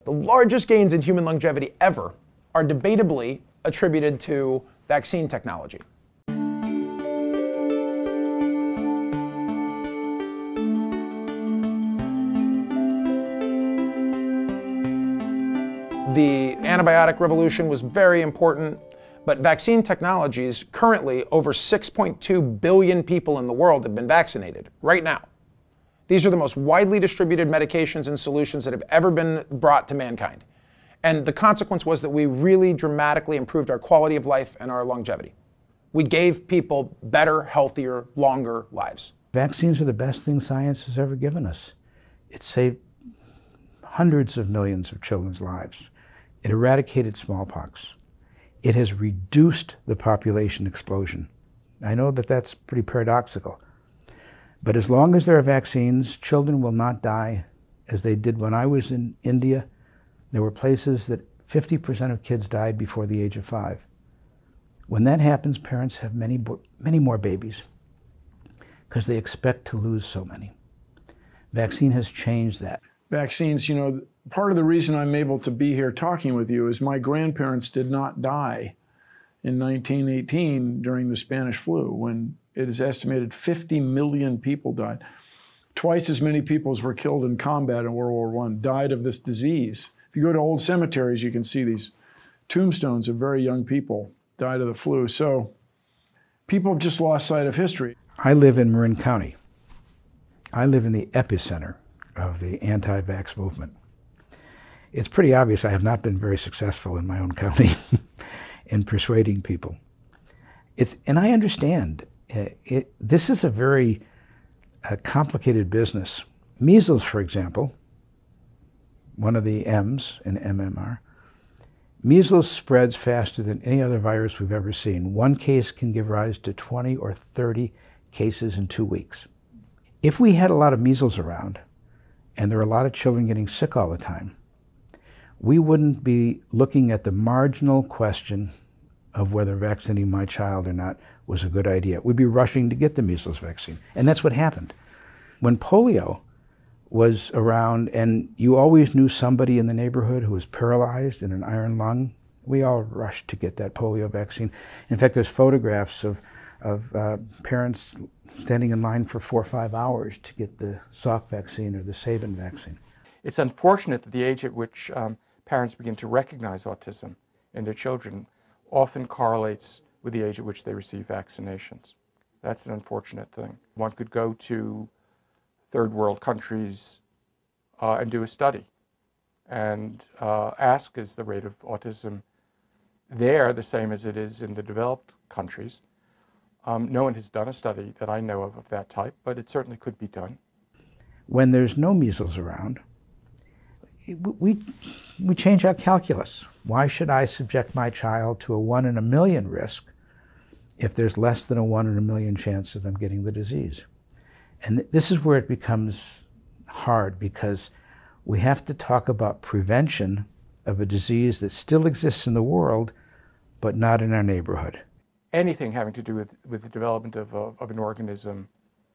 The largest gains in human longevity ever are debatably attributed to vaccine technology. The antibiotic revolution was very important, but vaccine technologies, currently over 6.2 billion people in the world have been vaccinated right now. These are the most widely distributed medications and solutions that have ever been brought to mankind. And the consequence was that we really dramatically improved our quality of life and our longevity. We gave people better, healthier, longer lives. Vaccines are the best thing science has ever given us. It saved hundreds of millions of children's lives. It eradicated smallpox. It has reduced the population explosion. I know that that's pretty paradoxical. But as long as there are vaccines, children will not die as they did when I was in India. There were places that 50% of kids died before the age of 5. When that happens, parents have many more babies because they expect to lose so many. Vaccine has changed that. Vaccines, you know, part of the reason I'm able to be here talking with you is my grandparents did not die in 1918 during the Spanish flu, when it is estimated 50 million people died. Twice as many people as were killed in combat in World War I died of this disease. If you go to old cemeteries, you can see these tombstones of very young people died of the flu. So people have just lost sight of history. I live in Marin County. I live in the epicenter of the anti-vax movement. It's pretty obvious I have not been very successful in my own county in persuading people. And I understand. This is a very complicated business. Measles, for example, one of the M's in MMR, measles spreads faster than any other virus we've ever seen. One case can give rise to 20 or 30 cases in 2 weeks. If we had a lot of measles around, and there are a lot of children getting sick all the time, we wouldn't be looking at the marginal question of whether vaccinating my child or not was a good idea. We'd be rushing to get the measles vaccine. And that's what happened. When polio was around and you always knew somebody in the neighborhood who was paralyzed in an iron lung, we all rushed to get that polio vaccine. In fact, there's photographs of parents standing in line for 4 or 5 hours to get the Salk vaccine or the Sabin vaccine. It's unfortunate that the age at which parents begin to recognize autism in their children often correlates with the age at which they receive vaccinations. That's an unfortunate thing. One could go to third world countries and do a study and ask, is the rate of autism there the same as it is in the developed countries? No one has done a study that I know of that type, but it certainly could be done. When there's no measles around, we change our calculus. Why should I subject my child to a 1 in a million risk if there's less than a 1 in a million chance of them getting the disease? And this is where it becomes hard, because we have to talk about prevention of a disease that still exists in the world, but not in our neighborhood. Anything having to do with the development of an organism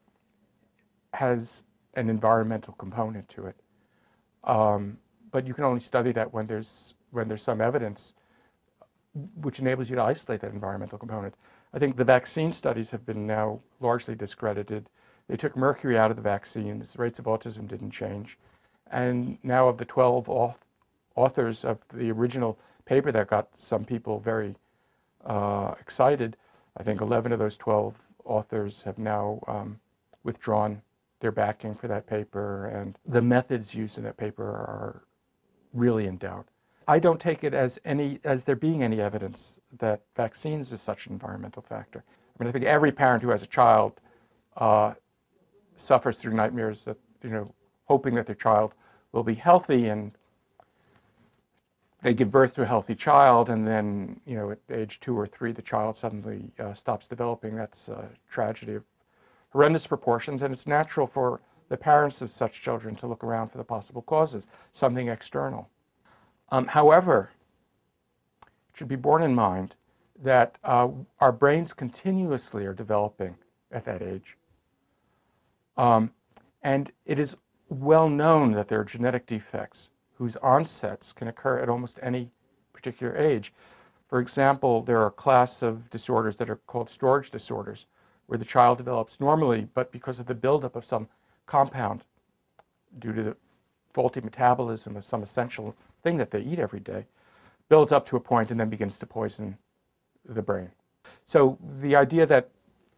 has an environmental component to it. But you can only study that when there's some evidence which enables you to isolate that environmental component. I think the vaccine studies have been now largely discredited. They took mercury out of the vaccines, rates of autism didn't change. And now of the 12 authors of the original paper that got some people very excited, I think 11 of those 12 authors have now withdrawn their backing for that paper, and the methods used in that paper are really in doubt. I don't take it as there being any evidence that vaccines is such an environmental factor. I mean, I think every parent who has a child suffers through nightmares that, hoping that their child will be healthy, and they give birth to a healthy child, and then, at age 2 or 3, the child suddenly stops developing. That's a tragedy of horrendous proportions, and it's natural for the parents of such children to look around for the possible causes, something external. However, it should be borne in mind that our brains continuously are developing at that age. And it is well known that there are genetic defects whose onsets can occur at almost any particular age. For example, there are a class of disorders that are called storage disorders, where the child develops normally, but because of the buildup of some compound due to the faulty metabolism of some essential thing that they eat every day, builds up to a point and then begins to poison the brain. So the idea that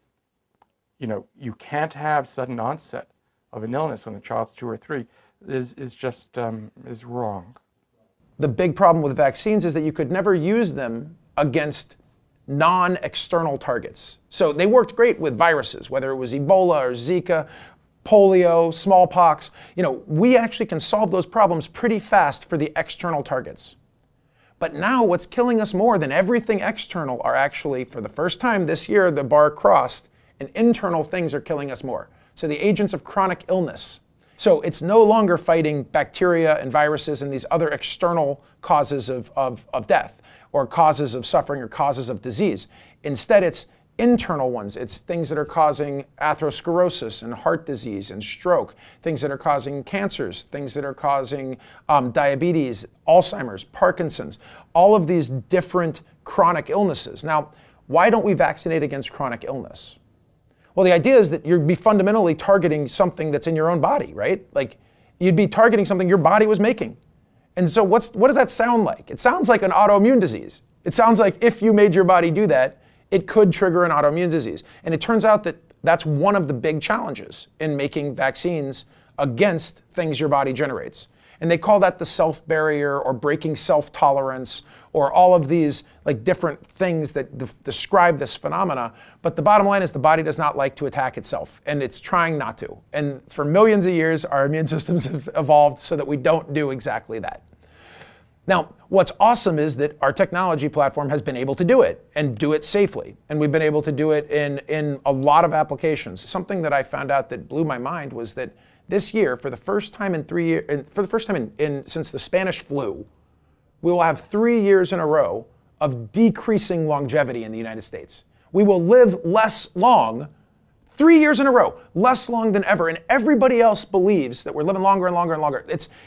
you can't have sudden onset of an illness when the child's 2 or 3 is just is wrong. The big problem with vaccines is that you could never use them against non-external targets. So they worked great with viruses, whether it was Ebola or Zika, polio, smallpox. We actually can solve those problems pretty fast for the external targets. But now what's killing us more than everything external are actually, for the first time this year, the bar crossed, and internal things are killing us more. So the agents of chronic illness. So it's no longer fighting bacteria and viruses and these other external causes of death, or causes of suffering, or causes of disease. Instead, it's internal ones. It's things that are causing atherosclerosis and heart disease and stroke, things that are causing cancers, things that are causing diabetes, Alzheimer's, Parkinson's, all of these different chronic illnesses. Now, why don't we vaccinate against chronic illness? Well, the idea is that you'd be fundamentally targeting something that's in your own body, right? Like, you'd be targeting something your body was making. And so what does that sound like? It sounds like an autoimmune disease. It sounds like if you made your body do that, it could trigger an autoimmune disease. And it turns out that that's one of the big challenges in making vaccines against things your body generates. And they call that the self barrier, or breaking self-tolerance, or all of these different things that describe this phenomena. But the bottom line is the body does not like to attack itself, and it's trying not to. And for millions of years, our immune systems have evolved so that we don't do exactly that. Now, what's awesome is that our technology platform has been able to do it, and do it safely. And we've been able to do it in a lot of applications. Something that I found out that blew my mind was that this year, for the first time in 3 years, since the Spanish flu, we will have 3 years in a row of decreasing longevity in the United States. We will live less long, 3 years in a row, less long than ever. And everybody else believes that we're living longer and longer and longer.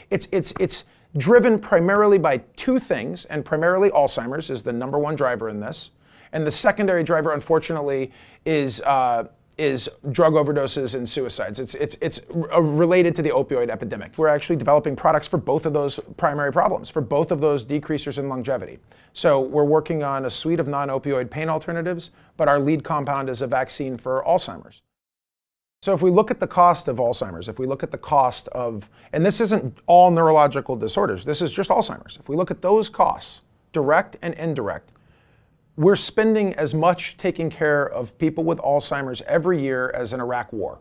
It's driven primarily by two things, and primarily Alzheimer's is the number one driver in this. And the secondary driver, unfortunately, is drug overdoses and suicides. It's related to the opioid epidemic. We're actually developing products for both of those primary problems, for both of those decreasers in longevity. So we're working on a suite of non-opioid pain alternatives, but our lead compound is a vaccine for Alzheimer's. So if we look at the cost of Alzheimer's, if we look at the cost of, and this isn't all neurological disorders, this is just Alzheimer's. If we look at those costs, direct and indirect, we're spending as much taking care of people with Alzheimer's every year as an Iraq war.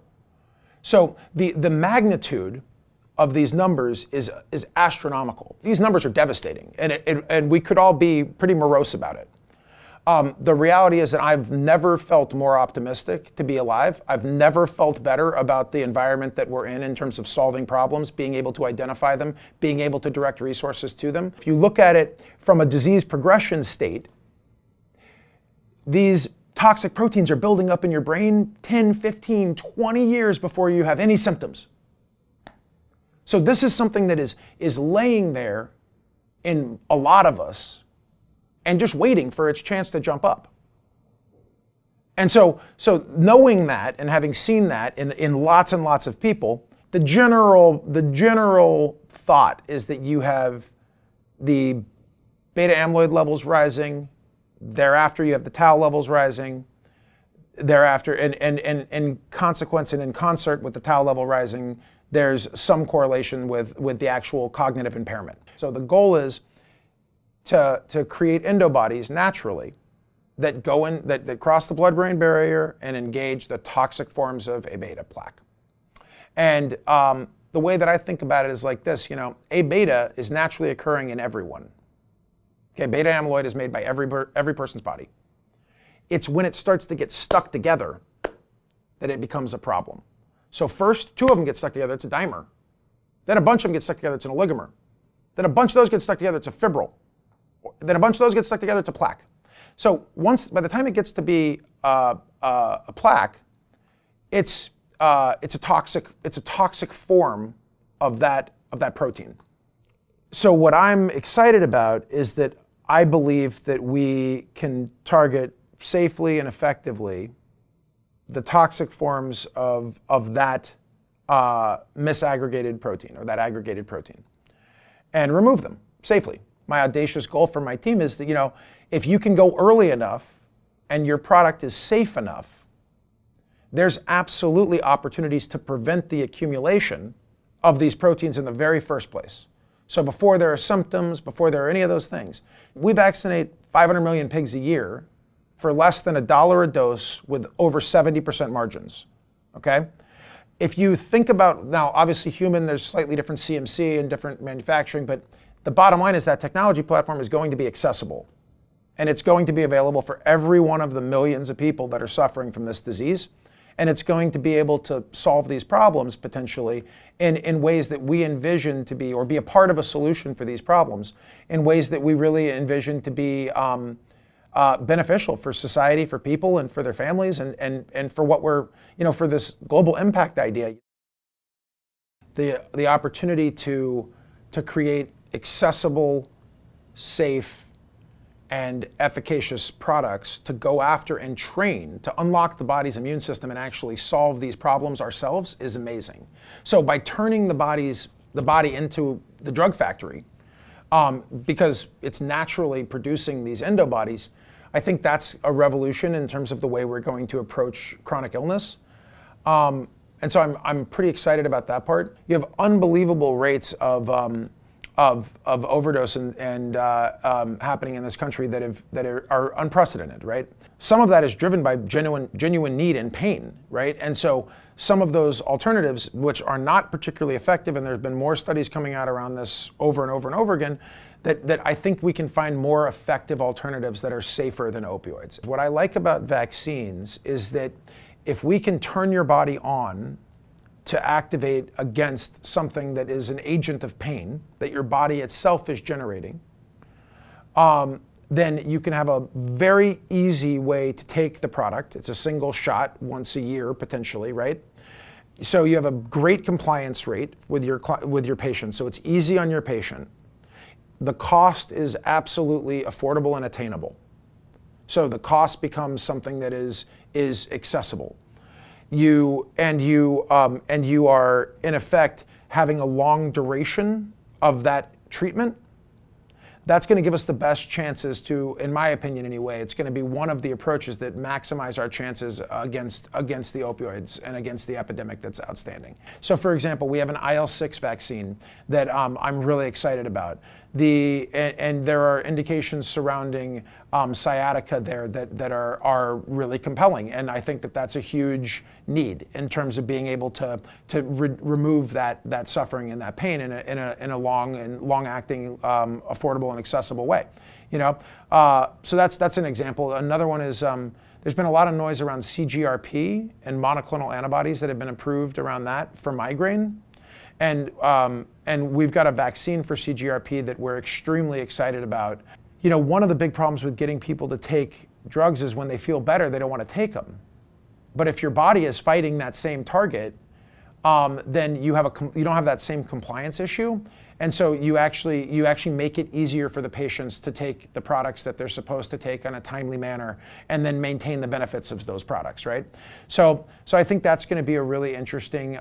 So the magnitude of these numbers is astronomical. These numbers are devastating, and we could all be pretty morose about it. The reality is that I've never felt more optimistic to be alive. I've never felt better about the environment that we're in terms of solving problems, being able to identify them, being able to direct resources to them. If you look at it from a disease progression state, these toxic proteins are building up in your brain 10, 15, 20 years before you have any symptoms. So this is something that is laying there in a lot of us and just waiting for its chance to jump up. And so knowing that and having seen that in lots and lots of people, the general thought is that you have the beta amyloid levels rising, thereafter you have the tau levels rising, thereafter, and in consequence and in concert with the tau level rising, there's some correlation with the actual cognitive impairment. So the goal is to create endobodies naturally that go in, that cross the blood-brain barrier and engage the toxic forms of A beta plaque. And the way that I think about it is like this, A beta is naturally occurring in everyone. Okay, beta amyloid is made by every person's body. It's when it starts to get stuck together that it becomes a problem. So first, 2 of them get stuck together, it's a dimer. Then a bunch of them get stuck together, it's an oligomer. Then a bunch of those get stuck together, it's a fibril. Then a bunch of those get stuck together, it's a plaque. So by the time it gets to be a plaque, it's a toxic form of that protein. So what I'm excited about is that I believe that we can target safely and effectively the toxic forms of that misaggregated protein, or that aggregated protein, and remove them safely. My audacious goal for my team is that, if you can go early enough and your product is safe enough, there's absolutely opportunities to prevent the accumulation of these proteins in the very first place. So before there are symptoms, before there are any of those things. We vaccinate 500 million pigs a year for less than $1 a dose with over 70% margins, okay? If you think about, now obviously human, there's slightly different CMC and different manufacturing, but the bottom line is that technology platform is going to be accessible. And it's going to be available for every one of the millions of people that are suffering from this disease. And it's going to be able to solve these problems potentially in ways that we envision to be, or be a part of a solution for these problems, in ways that we really envision to be beneficial for society, for people, and for their families, and for what we're, for this global impact idea. The opportunity to create accessible, safe, and efficacious products to go after and train to unlock the body's immune system and actually solve these problems ourselves is amazing. So by turning the body into the drug factory, because it's naturally producing these endobodies, I think that's a revolution in terms of the way we're going to approach chronic illness. And so I'm pretty excited about that part. You have unbelievable rates of overdose and happening in this country that are unprecedented, right? Some of that is driven by genuine need and pain, right? And so some of those alternatives, which are not particularly effective, and there's been more studies coming out around this over and over and over again, that I think we can find more effective alternatives that are safer than opioids. What I like about vaccines is that if we can turn your body on to activate against something that is an agent of pain that your body itself is generating, then you can have a very easy way to take the product. It's a single shot once a year, potentially, right? So you have a great compliance rate with your patient, so it's easy on your patient. The cost is absolutely affordable and attainable. So the cost becomes something that is accessible. You are in effect having a long duration of that treatment. That's going to give us the best chances to, in my opinion anyway, it's going to be one of the approaches that maximize our chances against the opioids and against the epidemic that's outstanding. So for example, we have an IL-6 vaccine that I'm really excited about. And there are indications surrounding sciatica there that are really compelling, and I think that that's a huge need in terms of being able to remove that suffering and that pain in a long-acting, affordable and accessible way. So that's an example. Another one is there's been a lot of noise around CGRP and monoclonal antibodies that have been approved around that for migraine. And we've got a vaccine for CGRP that we're extremely excited about. One of the big problems with getting people to take drugs is when they feel better, they don't want to take them. But if your body is fighting that same target, then you don't have that same compliance issue. And so you actually make it easier for the patients to take the products that they're supposed to take on a timely manner and then maintain the benefits of those products, right? So I think that's going to be a really interesting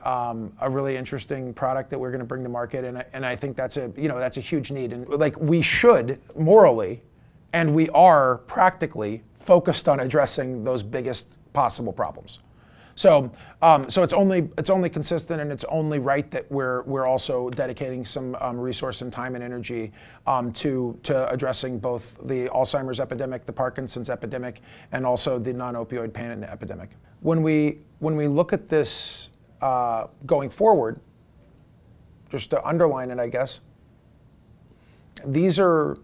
product that we're going to bring to market, and I think that's a huge need. And like, we should morally, and we are practically focused on addressing those biggest possible problems. So it's only consistent, and it's only right that we're also dedicating some resource and time and energy to addressing both the Alzheimer's epidemic, the Parkinson's epidemic, and also the non-opioid pain epidemic. When we look at this going forward, just to underline it, I guess, these are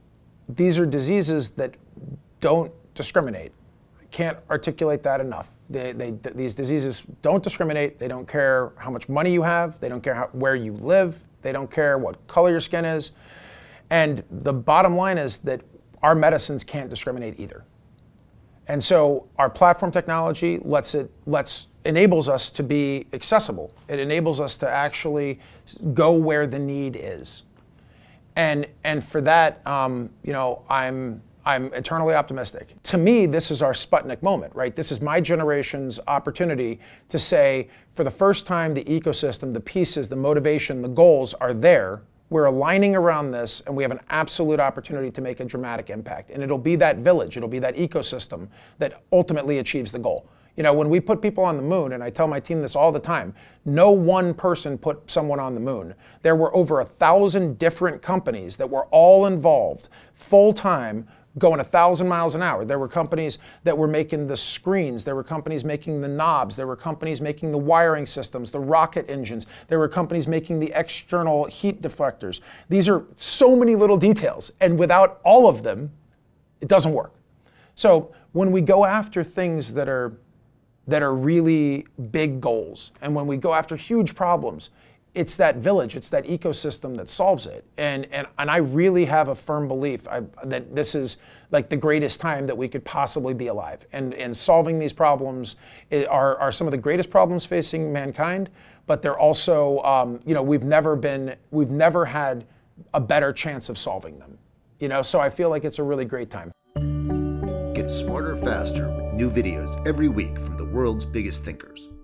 diseases that don't discriminate. I can't articulate that enough. These diseases don't discriminate. They don't care how much money you have. They don't care where you live. They don't care what color your skin is. And the bottom line is that our medicines can't discriminate either. And so our platform technology enables us to be accessible. It enables us to actually go where the need is. And for that, you know, I'm eternally optimistic. To me, this is our Sputnik moment, right? This is my generation's opportunity to say, for the first time, the ecosystem, the pieces, the motivation, the goals are there. We're aligning around this, and we have an absolute opportunity to make a dramatic impact. And it'll be that village, it'll be that ecosystem that ultimately achieves the goal. You know, when we put people on the moon, and I tell my team this all the time, no one person put someone on the moon. There were over 1,000 different companies that were all involved, full-time, going 1,000 miles an hour. There were companies that were making the screens. There were companies making the knobs. There were companies making the wiring systems, the rocket engines. There were companies making the external heat deflectors. These are so many little details, and without all of them, it doesn't work. So when we go after things that are really big goals, and when we go after huge problems, it's that village, it's that ecosystem that solves it. And I really have a firm belief that this is like the greatest time that we could possibly be alive. And solving these problems are some of the greatest problems facing mankind, but they're also, you know, we've never had a better chance of solving them. You know, so I feel like it's a really great time. Get smarter faster with new videos every week from the world's biggest thinkers.